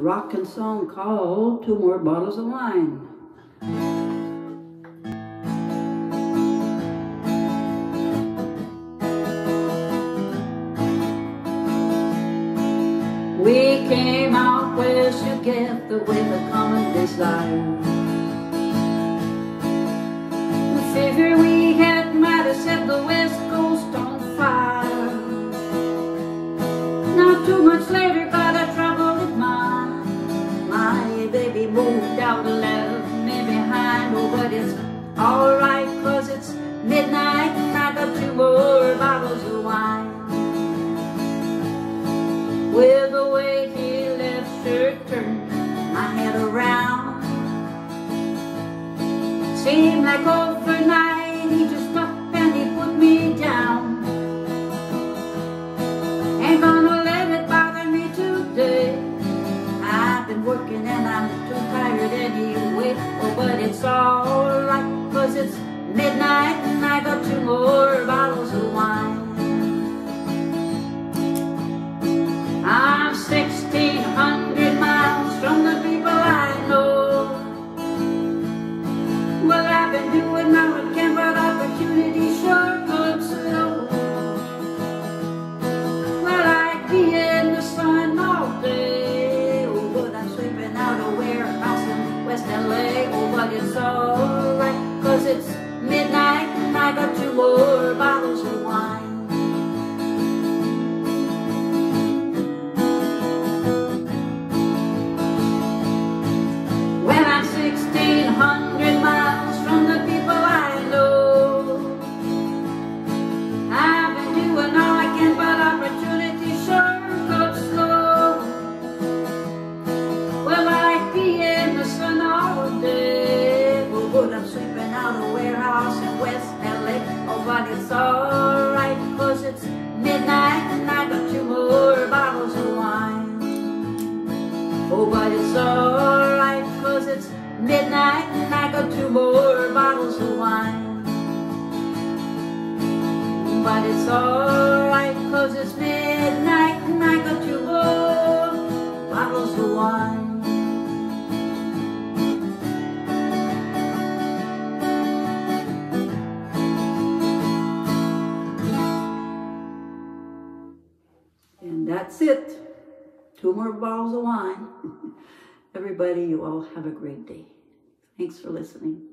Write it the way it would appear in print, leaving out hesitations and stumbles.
rockin' song called Two More Bottles of Wine. We came out west together with a common desire. We figured we might have set the West Coast on fire. Not too much later, got a trouble with mine. My baby moved out and left me behind. Oh, but it's alright, 'cause it's midnight and I got 2 more bottles of wine. With the way he left shirt turned my head around, seemed like overnight he just up and he put me down. Ain't gonna let it bother me today. I've been working and I'm too tired anyway. Oh, but it's alright, 'cause it's midnight and I got 2 more bottles of wine. I'm 1,600 miles from the people I know. Well, I've been doing my weekend, but opportunity sure comes slow. Well, I'd be in the sun all day. Oh, but I'm sleeping out a warehouse in West LA. Oh, but it's alright, 'cause it's midnight and I got 2 more bottles of wine. Well, I'm 1,600 miles from the people I know. I've been doing all I can, but opportunity sure comes slow. Well, I'd be in the sun all day. Oh, but I'm sleeping out a warehouse in West LA. Oh, but it's alright, 'cause it's midnight and I got 2 more bottles of wine. Oh, but it's alright, 'cause it's midnight and I got 2 more bottles of wine. But it's alright, 'cause it's midnight and I got 2 more bottles of wine. And that's it. 2 more bottles of wine. Everybody, you all have a great day. Thanks for listening.